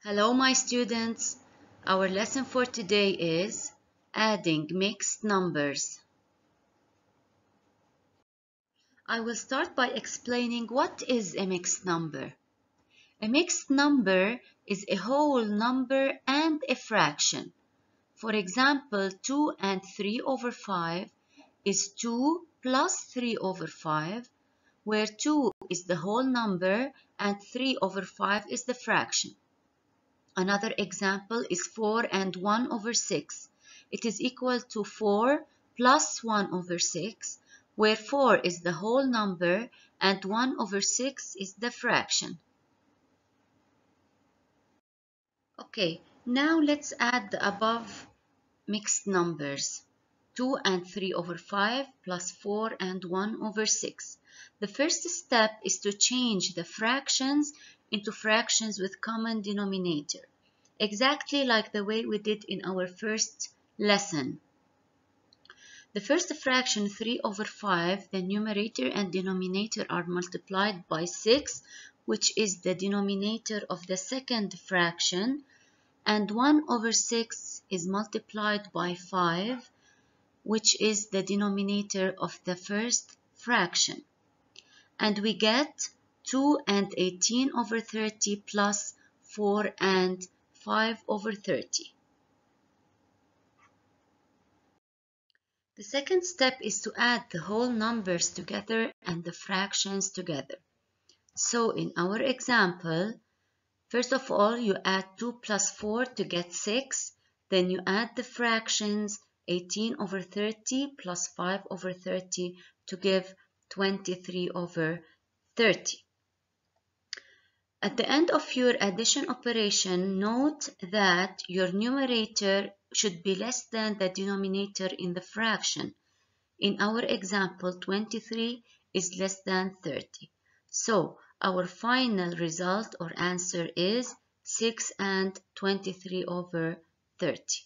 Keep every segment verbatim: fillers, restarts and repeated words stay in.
Hello, my students. Our lesson for today is adding mixed numbers. I will start by explaining what is a mixed number. A mixed number is a whole number and a fraction. For example, two and three over five is two plus three over five, where two is the whole number and three over five is the fraction. Another example is four and one over six. It is equal to four plus one over six, where four is the whole number and one over six is the fraction. Okay, now let's add the above mixed numbers. two and three over five plus four and one over six. The first step is to change the fractions into fractions with common denominator, exactly like the way we did in our first lesson. The first fraction, three over five, the numerator and denominator are multiplied by six, which is the denominator of the second fraction, and one over six is multiplied by five, which is the denominator of the first fraction. And we get two and eighteen over thirty plus four and five over thirty. The second step is to add the whole numbers together and the fractions together. So in our example, first of all, you add two plus four to get six, then you add the fractions eighteen over thirty plus five over thirty to give twenty-three over thirty. At the end of your addition operation, note that your numerator should be less than the denominator in the fraction. In our example, twenty-three is less than thirty. So our final result or answer is six and twenty-three over thirty.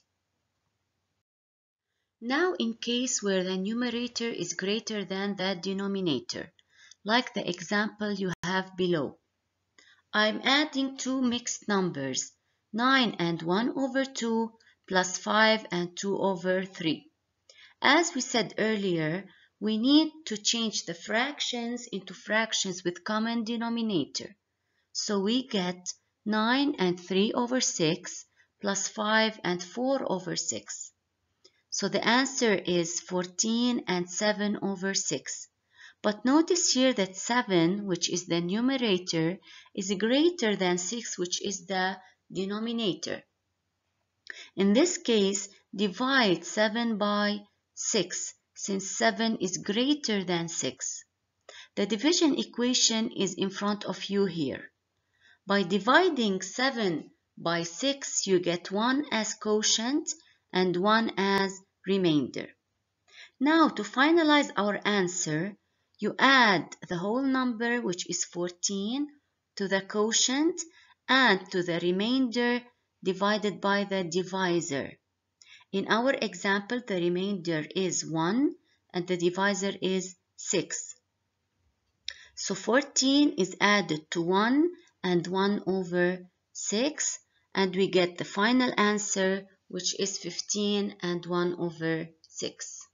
Now, in case where the numerator is greater than the denominator, like the example you have below, I'm adding two mixed numbers, nine and one over two plus five and two over three. As we said earlier, we need to change the fractions into fractions with common denominator. So we get nine and three over six plus five and four over six. So the answer is fourteen and seven over six. But notice here that seven, which is the numerator, is greater than six, which is the denominator. In this case, divide seven by six, since seven is greater than six. The division equation is in front of you here. By dividing seven by six, you get one as quotient and one as remainder. Now, to finalize our answer, you add the whole number, which is fourteen, to the quotient and to the remainder divided by the divisor. In our example, the remainder is one and the divisor is six. So fourteen is added to one and one over six, and we get the final answer, which is fifteen and one over six.